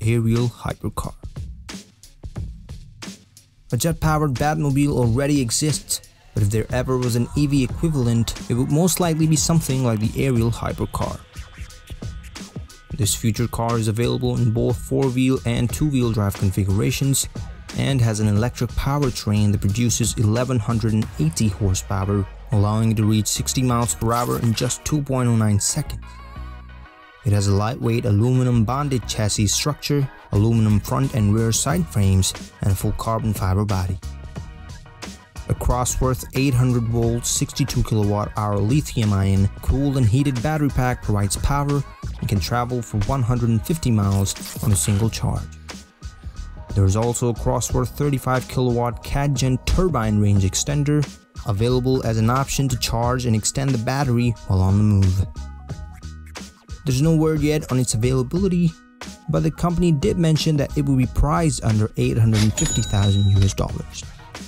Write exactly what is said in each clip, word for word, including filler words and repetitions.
Ariel HIPERCAR. A jet-powered Batmobile already exists, but if there ever was an E V equivalent, it would most likely be something like the Ariel HIPERCAR. This future car is available in both four-wheel and two-wheel drive configurations and has an electric powertrain that produces eleven eighty horsepower, allowing it to reach sixty miles per hour in just two point zero nine seconds. It has a lightweight aluminum bonded chassis structure, aluminum front and rear side frames, and a full carbon fiber body. A Crossworth eight hundred volt sixty-two kilowatt hour lithium-ion cooled and heated battery pack provides power and can travel for one hundred fifty miles on a single charge. There is also a Crossworth thirty-five kilowatt C A D Gen turbine range extender, available as an option to charge and extend the battery while on the move. There's no word yet on its availability, but the company did mention that it will be priced under eight hundred fifty thousand U S dollars.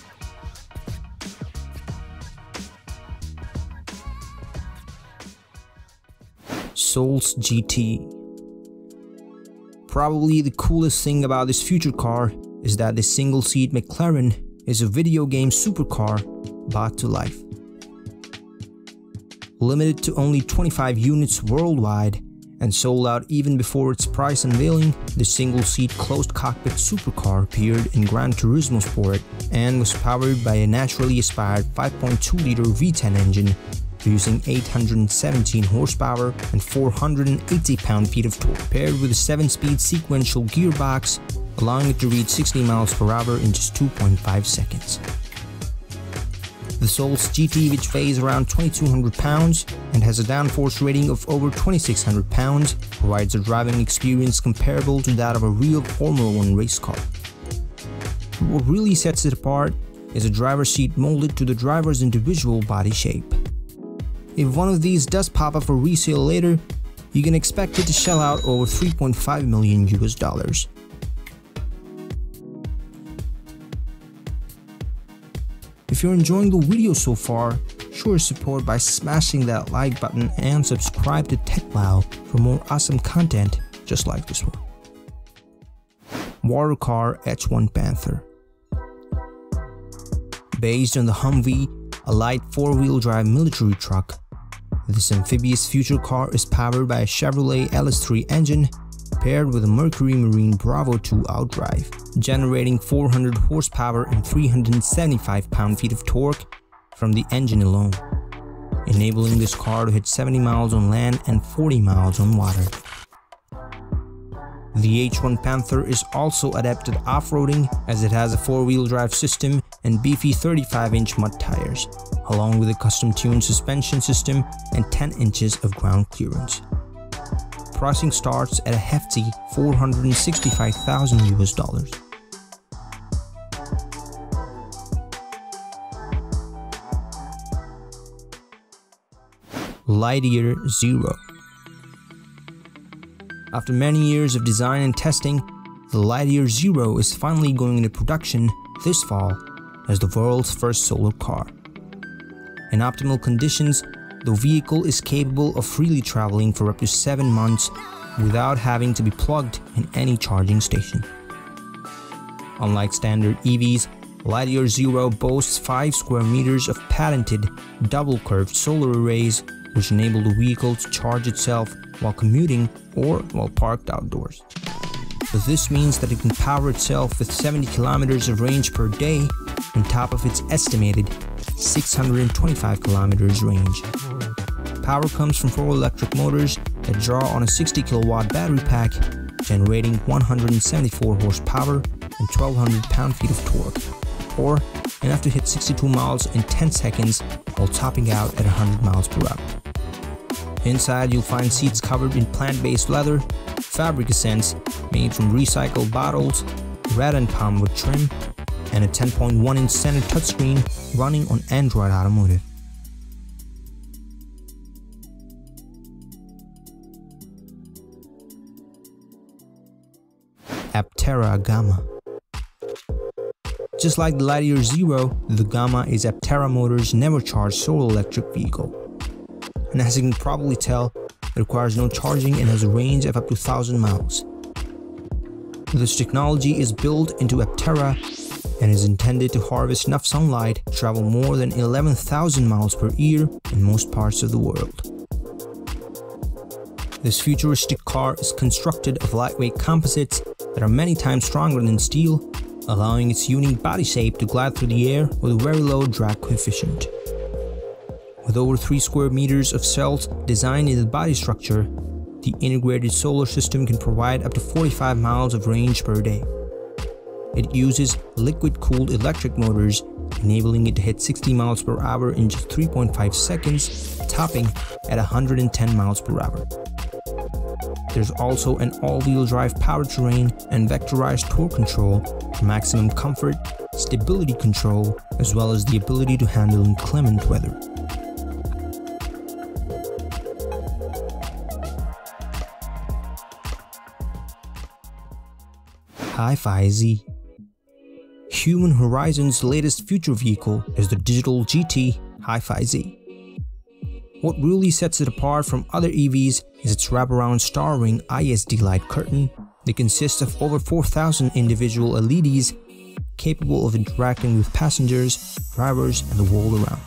Soul's G T. Probably the coolest thing about this future car is that this single-seat McLaren is a video game supercar brought to life. Limited to only twenty-five units worldwide and sold out even before its price unveiling, the single-seat closed-cockpit supercar appeared in Gran Turismo Sport and was powered by a naturally aspired five point two liter V ten engine producing eight hundred seventeen horsepower and four hundred eighty pound-feet of torque, paired with a seven speed sequential gearbox, allowing it to reach sixty miles per hour in just two point five seconds. The Soul's G T, which weighs around twenty-two hundred pounds and has a downforce rating of over twenty-six hundred pounds, provides a driving experience comparable to that of a real Formula One race car. What really sets it apart is a driver's seat molded to the driver's individual body shape. If one of these does pop up for resale later, you can expect it to shell out over three point five million U S dollars. If you're enjoying the video so far, show your support by smashing that like button and subscribe to TechWow for more awesome content just like this one. Watercar H one Panther. Based on the Humvee, a light four-wheel drive military truck, this amphibious future car is powered by a Chevrolet L S three engine paired with a Mercury Marine Bravo two outdrive, generating four hundred horsepower and three hundred seventy-five pound-feet of torque from the engine alone, enabling this car to hit seventy miles on land and forty miles on water. The H one Panther is also adept at off-roading, as it has a four-wheel drive system and beefy thirty-five inch mud tires, along with a custom-tuned suspension system and ten inches of ground clearance. Pricing starts at a hefty four hundred sixty-five thousand U S dollars. LightYear Zero. After many years of design and testing, the LightYear Zero is finally going into production this fall as the world's first solar car. In optimal conditions, the vehicle is capable of freely traveling for up to seven months without having to be plugged in any charging station. Unlike standard E Vs, LightYear Zero boasts five square meters of patented double-curved solar arrays which enable the vehicle to charge itself while commuting or while parked outdoors. But this means that it can power itself with seventy kilometers of range per day on top of its estimated six hundred twenty-five kilometers range. Power comes from four electric motors that draw on a sixty kilowatt battery pack, generating one hundred seventy-four horsepower and twelve hundred pound-feet of torque, or enough to hit sixty-two miles in ten seconds while topping out at one hundred miles per hour. Inside, you'll find seats covered in plant-based leather, fabric ascents made from recycled bottles, red and palm wood trim, and a ten point one inch center touchscreen running on Android Automotive. Aptera Gamma. Just like the LightYear Zero, the Gamma is Aptera Motors' never-charged solar electric vehicle. And as you can probably tell, it requires no charging and has a range of up to one thousand miles. This technology is built into Aptera and is intended to harvest enough sunlight to travel more than eleven thousand miles per year in most parts of the world. This futuristic car is constructed of lightweight composites that are many times stronger than steel, allowing its unique body shape to glide through the air with a very low drag coefficient. With over three square meters of cells designed in the body structure, the integrated solar system can provide up to forty-five miles of range per day. It uses liquid-cooled electric motors, enabling it to hit sixty miles per hour in just three point five seconds, topping at one hundred ten miles per hour. There's also an all-wheel drive powertrain and vectorized torque control for maximum comfort, stability control, as well as the ability to handle inclement weather. HiPhi Z. Human Horizon's latest future vehicle is the digital G T HiPhi Z. What really sets it apart from other E Vs is its wraparound star-ring I S D light curtain that consists of over four thousand individual L E Ds capable of interacting with passengers, drivers, and the world around.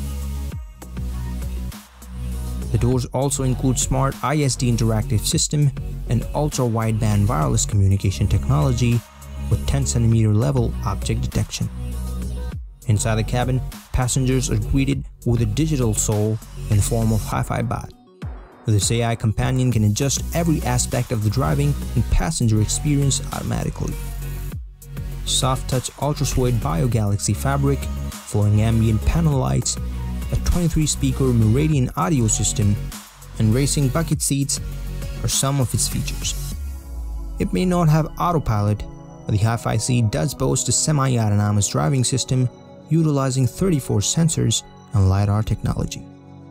The doors also include smart I S D interactive system and ultra-wideband wireless communication technology with ten centimeter level object detection. Inside the cabin, passengers are greeted with a digital soul in the form of HiPhi Bot. This A I companion can adjust every aspect of the driving and passenger experience automatically. Soft touch ultra suede BioGalaxy fabric, flowing ambient panel lights, a twenty-three speaker Meridian audio system, and racing bucket seats are some of its features. It may not have autopilot, but the HiPhi Z does boast a semi-autonomous driving system utilizing thirty-four sensors and LiDAR technology.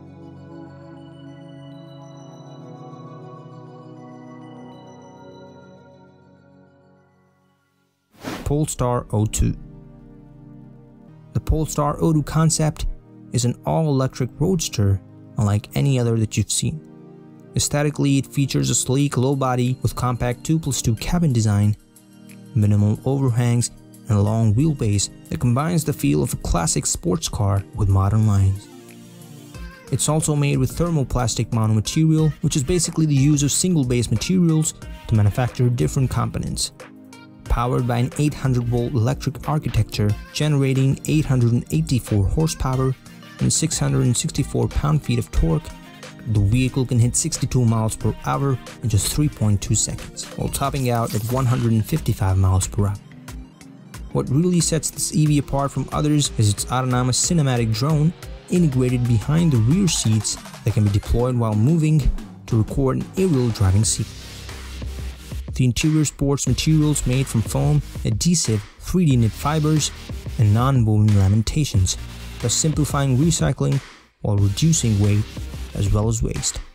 POLESTAR O two. The POLESTAR O two concept is an all-electric roadster unlike any other that you've seen. Aesthetically, it features a sleek low body with compact two plus two cabin design, minimal overhangs, and a long wheelbase that combines the feel of a classic sports car with modern lines. It's also made with thermoplastic monomaterial, which is basically the use of single-base materials to manufacture different components. Powered by an eight hundred volt electric architecture generating eight hundred eighty-four horsepower and six hundred sixty-four pound-feet of torque, the vehicle can hit sixty-two miles per hour in just three point two seconds, while topping out at one hundred fifty-five miles per hour. What really sets this E V apart from others is its autonomous cinematic drone integrated behind the rear seats that can be deployed while moving to record an aerial driving scene. The interior sports materials made from foam, adhesive, three D knit fibers, and non-woven lamentations, thus simplifying recycling while reducing weight as well as waste.